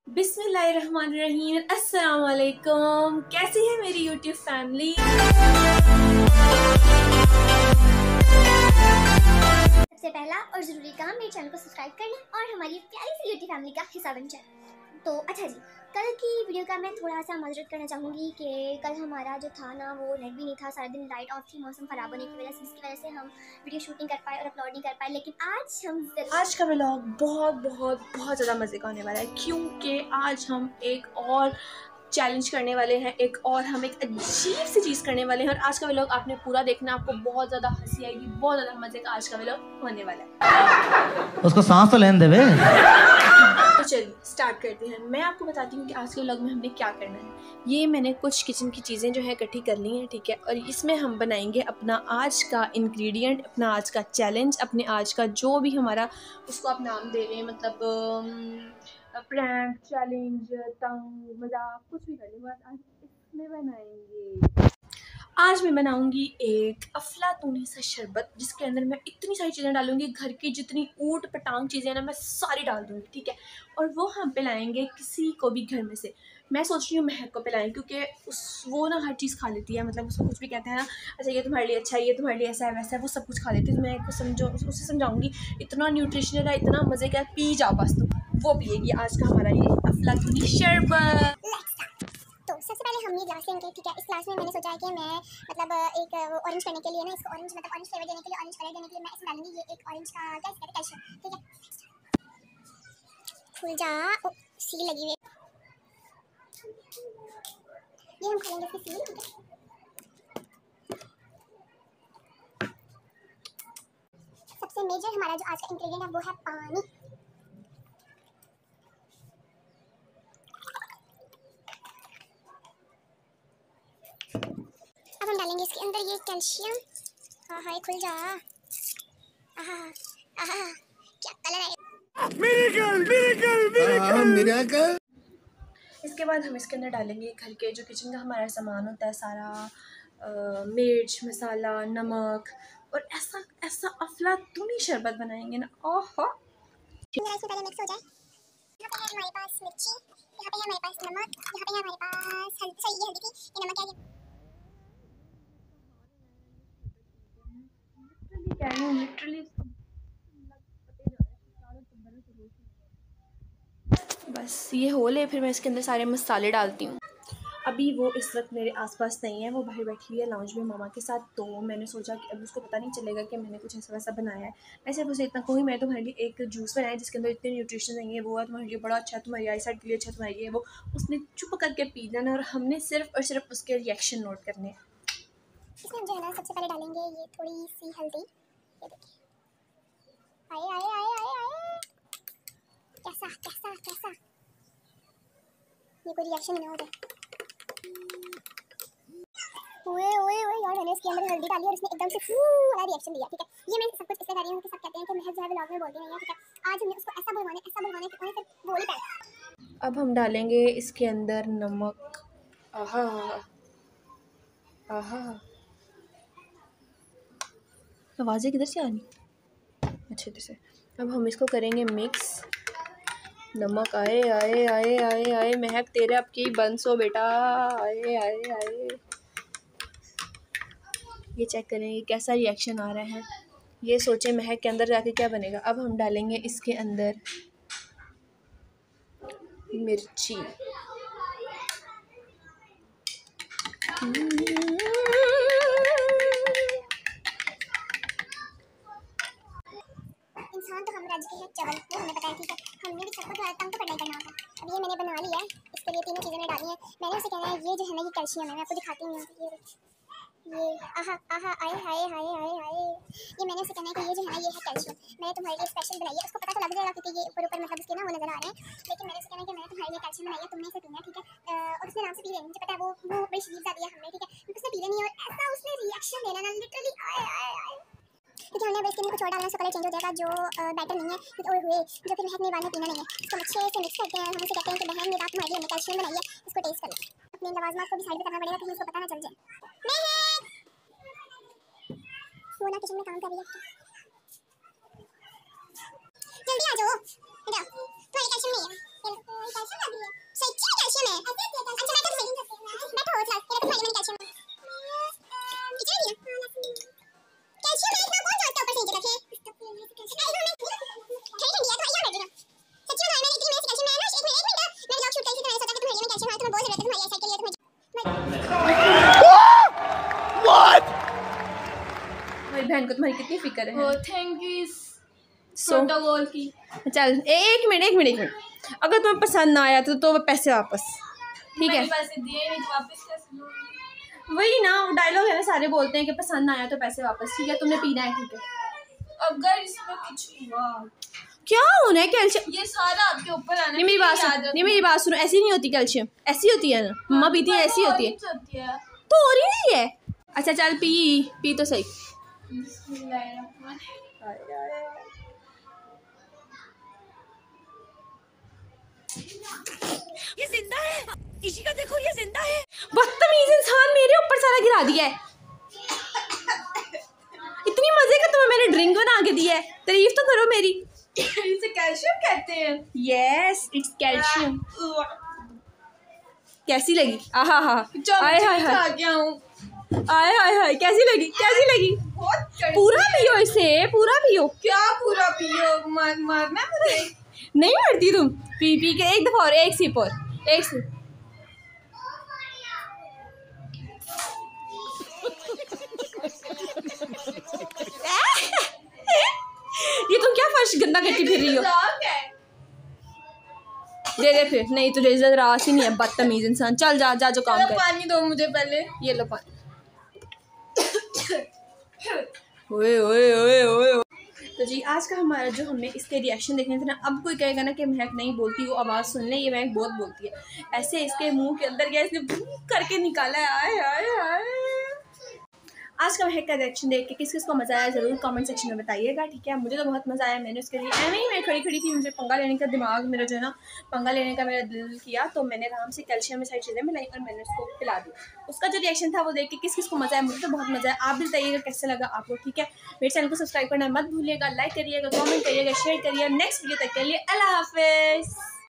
बिस्मिल्लाहिर्रहमानिर्रहीम। अस्सलाम वालेकुम। कैसी है मेरी यूट्यूब फैमिली? सबसे पहला और ज़रूरी काम, मेरे चैनल को सब्सक्राइब कर लें और हमारी प्यारी सी यूट्यूब फैमिली का हिस्सा बन जाए। तो अच्छा जी, कल की वीडियो का मैं थोड़ा सा माजरत करना चाहूँगी कि कल हमारा जो था ना वो नेट भी नहीं था, सारा दिन लाइट ऑफ थी, मौसम ख़राब होने की वजह से, जिसकी वजह से हम वीडियो शूट नहीं कर पाए और अपलोड नहीं कर पाए। लेकिन आज का व्लॉग बहुत ज़्यादा मज़े का होने वाला है, क्योंकि आज हम एक और चैलेंज करने वाले हैं, हम एक अजीब सी चीज़ करने वाले हैं। और आज का व्लॉग आपने पूरा देखना, आपको बहुत ज़्यादा हंसी आएगी, बहुत ज़्यादा मज़े का आज का व्लॉग होने वाला है। उसको सांस तो लेने देवे। तो चलिए स्टार्ट करते हैं। मैं आपको बताती हूँ कि आज के व्लॉग में हमने क्या करना है। ये मैंने कुछ किचन की चीज़ें जो है इकट्ठी कर ली हैं, ठीक है। और इसमें हम बनाएंगे अपना आज का इंग्रेडिएंट, अपना आज का चैलेंज, अपने आज का जो भी हमारा, उसको आप नाम दे लें, मतलब प्रैंक, चैलेंज, तंग, मजाक, कुछ भी कर लें, बस आज इसमें बनाएंगे। आज मैं बनाऊंगी एक अफलातूनी सा शरबत, जिसके अंदर मैं इतनी सारी चीज़ें डालूंगी, घर की जितनी ऊट पटांग चीज़ें ना मैं सारी डाल दूंगी, ठीक है। और वो हम पिलाएंगे किसी को भी घर में से। मैं सोच रही हूँ महक को पिलाएं, क्योंकि वो ना हर चीज़ खा लेती है, मतलब उसको कुछ भी कहते हैं ना, अच्छा ये तुम्हारे लिए अच्छा है, ये तुम्हारे लिए ऐसा है वैसा है, वो सब कुछ खा लेती है। तो मैं उसे समझाऊंगी, इतना न्यूट्रिशनल है, इतना मज़े का, पी जाओ बस। तो वो पिएगी आज का हमारा ये अफलातूनी शरबत। तो सबसे पहले हम ये ग्लास लेंगे, ठीक है। इस ग्लास में मैंने सोचा है कि मैं मतलब एक ऑरेंज करने के लिए ना, इसको ऑरेंज मतलब ऑरेंज फ्लेवर देने के लिए, ऑरेंज कलर देने के लिए मैं इसमें डालूंगी ये एक ऑरेंज का क्या कहते हैं, कैल्शियम, ठीक है। खुल जा, ओ सील लगी हुई है, ये हम खाएंगे इसकी सील, ठीक है। सबसे मेजर हमारा जो आज का इंग्रेडिएंट है वो है पानी। अब हम डालेंगे इसके अंदर ये कैल्शियम। हाँ हाँ, खुल जा, आहा आहा, क्या कलर है, मिरेकल। इसके बाद हम इसके अंदर डालेंगे घर के जो किचन का हमारा सामान होता है सारा, मिर्च, मसाला, नमक, और ऐसा ऐसा अफलातूनी शरबत बनाएंगे ना, ओहो। इसमें पहले मिक्स हो जाए। यहाँ पे है हमारे पास मिर्ची, यहाँ पे है हमारे पास नमक, यहाँ पे है हमारे पास हल्दी, सही ये हल्दी थी, ये नमक है, लिटरली बस ये हो ले, फिर मैं इसके अंदर सारे मसाले डालती हूँ। अभी वो इस वक्त मेरे आसपास नहीं है, वो बाहर बैठी हुई है लाउंज में मामा के साथ। तो मैंने सोचा कि अब उसको पता नहीं चलेगा कि मैंने कुछ ऐसा वैसा बनाया है। मैं सिर्फ उसे इतना कहूँगी, मैं तुम्हारे लिए एक जूस बनाया जिसके अंदर इतने न्यूट्रिशन नहीं है, वो है तुम्हारे लिए बड़ा अच्छा है, तुम्हारी आई साइड के लिए अच्छा, तुम्हारे लिए वो। उसने चुप करके पी लेना, और हमने सिर्फ और सिर्फ उसके रिएक्शन नोट करने हैं। इसमें हम जो है ना सबसे पहले डालेंगे ये थोड़ी सी हल्दी, ये देखिए, आए आए आए आए आए, कैसा कैसा कैसा, ये कोई रिएक्शन नहीं हो रहा। ओए ओए ओए यार, मैंने इसके अंदर हल्दी डाली और इसने एकदम से फू वाला रिएक्शन दिया, ठीक है। ये मैं सब कुछ इसलिए कर रही हूँ कि सब कहते हैं कि महक जो है व्लॉग में बोलती नहीं है, ठीक है। आज हमने उसको ऐसा बुलवाने कि उन्हें फिर बोल ही पाए। अब हम डालेंगे इसके अंदर नमक। आहा आहा, आवाज़ें किधर से आ रही अच्छे से। अब हम इसको करेंगे मिक्स। नमक आए आए आए आए आए, महक तेरे अब की बंसो बेटा, आए आए आए। ये चेक करेंगे कैसा रिएक्शन आ रहा है, ये सोचे महक के अंदर जाके क्या बनेगा। अब हम डालेंगे इसके अंदर मिर्ची। इंसान तो हम रज के हैं चवल, वो हमें पता है, ठीक है। हमने भी सबको थोड़ा तंग तो करना ही करना होता है। अब ये मैंने बना लिया है, इसके लिए तीनों चीज़ें मैंने डाली हैं। मैंने उसे कहना है ये जो है ना ये कैल्शियम है, मैं आपको दिखाती हूँ ये आहा आहा आए हाय हाय हाय हाय, ये मैंने उसे कहना है कि ये जो है ना ये है कैल्शियम, मैंने तुम्हारे लिए स्पेशल बनाई है। उसको पता तो लग जाएगा क्योंकि ये ऊपर ऊपर मतलब उसके ना वो नजर आ रहे हैं, लेकिन मैंने उसे कहना है कि मैंने तुम्हारे लिए कैल्शियम बनाई है, तुमने इसे पीना, ठीक है। और उसने नाम से पी लेनी, मुझे पता है वो बड़ी शरीफ ज़ादी है हमने, ठीक है। क्योंकि उसने पी लेनी है और ऐसा उसने रिएक्शन देना ना, लिटरली आए आए आए, क्योंकि हमने अब इसके अंदर कुछ और डालना, उसका कलर चेंज हो जाएगा, जो बैटर नहीं है, क्योंकि ओए हुए जो फिर महक ने बाद में पीना नहीं है। इसको अच्छे से मिक्स करते हैं, हम उसे कहते हैं कि बहन ये रात तुम्हारे लिए कैल्शियम बनाई है, इसको टेस्ट कर लो। अपनी लवाजमात को भी साइड पे करना पड़ेगा कहीं उसको पता ना चल जाए। वो ना किचन में काम कर रही है, जल्दी आ जाओ, इधर तुम्हारी कैल्शियम नहीं है, कैल्शियम लगी है। तुम्हारी कितनी फिक्र है। थैंक यू प्रोटोकॉल की। चल एक मिनट, अगर तुम्हें पसंद ना आया तो पैसे वापस, ठीक है? पैसे दिए नहीं तो वापस कैसे दूंगी? वही ना, वो डायलॉग है ना, सारे बोलते हैं कि पसंद ना आया तो पैसे वापस, ठीक है? तुमने पीना है, ठीक है? अगर इसमें कुछ हुआ क्या होना है? कैल्शियम ये सारा आपके ऊपर आना। नहीं, मेरी बात सुनो, ऐसी नहीं होती कैल्शियम, ऐसी होती है ना, मम्मा पीती है, ऐसी होती है तो हो रही है। अच्छा चल पी तो सही। ये जिंदा है, इसी का देखो, ये जिंदा है। बदतमीज इंसान, मेरे ऊपर सारा गिरा दिया है। इतनी मजे का तुम्हें मैंने ड्रिंक बना के दिया है, तारीफ तो करो मेरी। इसे कैल्शियम कहते हैं। Yes it's calcium. कैसी लगी? आहा हा, आए हाय हाय, कैसी लगी? पूरा पियो इसे, पूरा पियो। क्या पूरा पियो? मारना मुझे? नहीं मरती तुम। पी के एक दफा और एक सिप और एक सिप। ये तुम क्या फर्श गंदा करती फिर रही हो? दे फिर। नहीं तुझे इज्जत रास ही नहीं है, बदतमीज इंसान। चल जा जो काम कर। पानी दो मुझे पहले। ये लो पानी। ओए। तो जी आज का हमारा जो हमने इसके रिएक्शन देखने थे ना, अब कोई कहेगा ना कि महक नहीं बोलती, वो आवाज़ सुन ले, ये महक बहुत बोलती है। ऐसे इसके मुंह के अंदर गया, इसने करके निकाला है। आए आज का महक का रिएक्शन देख के किस को मज़ा आया ज़रूर कमेंट सेक्शन में बताइएगा, ठीक है? मुझे तो बहुत मज़ा आया। मैंने उसके लिए ऐਵੇਂ ही मैं खड़ी थी, मुझे पंगा लेने का दिमाग मेरा जो है ना, पंगा लेने का मेरा दिल किया, तो मैंने आराम से कैल्शियम में सारी चीज़ें मिलाई और मैंने उसको पिला दी। उसका जो रिएक्शन था वो देख के किस को मज़ा आया, मुझे तो बहुत मज़ा आया। आप भी बताइएगा कैसे लगा आपको, ठीक है? मेरे चैनल को सब्सक्राइब करना मत भूलिएगा, लाइक करिएगा, कॉमेंट करिएगा, शेयर करिए। नेक्स्ट वीडियो तक के लिए अल्लाह हाफिज़।